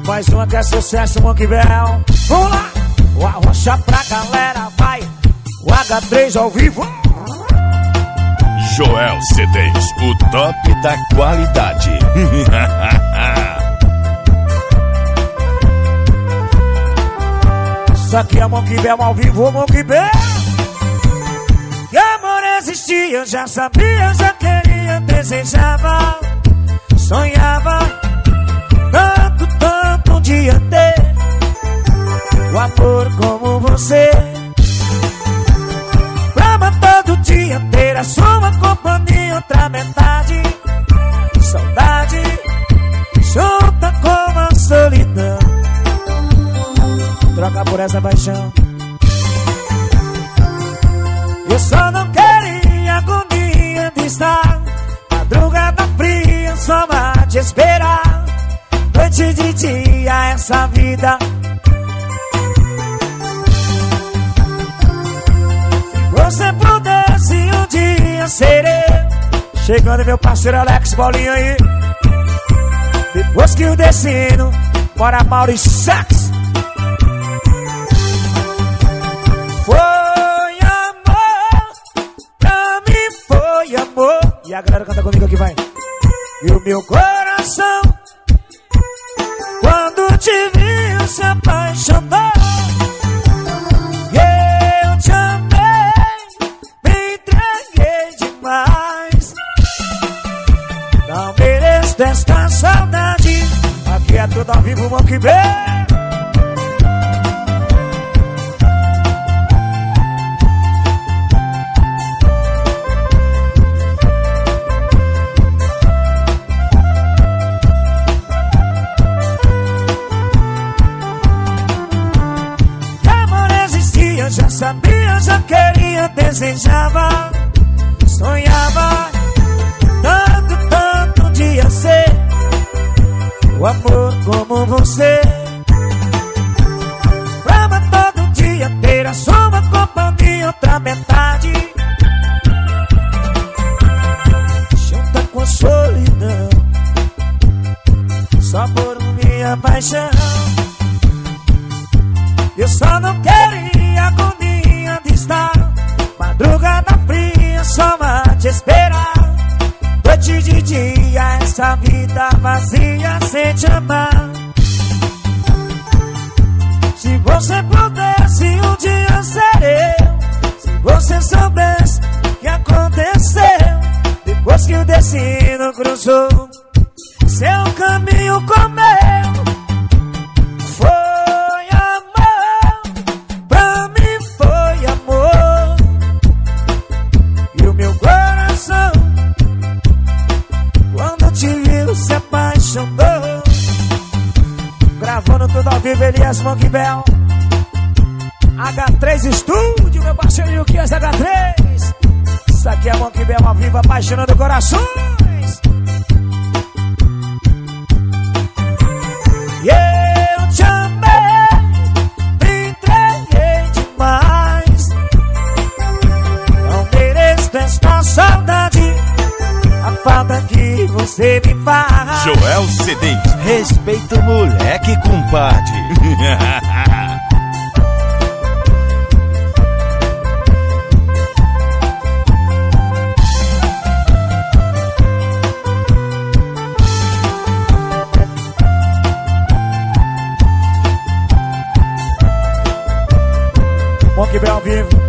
Mais uma que é sucesso, Monkey Bell. Vamos lá! O arrocha pra galera, vai! O H3 ao vivo. Joel CDs, o top da qualidade. Isso aqui é Monkey Bell ao vivo, Monkey Bell. Que amor existia, eu já sabia, já queria, desejava, sonhava, tanto um dia ter o amor como você. Pra todo dia ter a sua companhia, outra metade, saudade, junta com a solidão. Troca por essa paixão. Eu só não queria agonia de estar madrugada fria só a te esperar. Noite de dia essa vida. Se você pudesse um dia ser eu. Chegando meu parceiro Alex Bolinha aí. Depois que o destino bora Maurício Sax. Foi amor, pra mim foi amor. E a galera canta comigo aqui, vai. E o meu coração, quando te vi, se apaixonou. E eu te amei, me entreguei demais. Não mereço desta saudade. Aqui é tudo ao vivo, Monkey Bell. Já sabia, já queria, desejava, sonhava, tanto um dia ser o amor como você. Pra todo dia ter a sua companhia, outra metade, junta com a solidão, só por minha paixão. Eu só não queria agonia de estar madrugada fria só a te esperar. Noite de dia essa vida vazia sem te amar. Se você pudesse um dia ser eu. Se você soubesse o que aconteceu depois que o destino cruzou seu caminho com meu. Se apaixonou. Gravando tudo ao vivo, Elias Monkey Bell. H3 Studio, meu parceirinho que é esse H3. Isso aqui é Monkey Bell ao vivo, apaixonando corações. E eu te amei, me entreguei demais. Não mereço esta saudade, a falta que você me faz. Joel CDs, respeita o moleque, compadre. Monkey Bell ao vivo.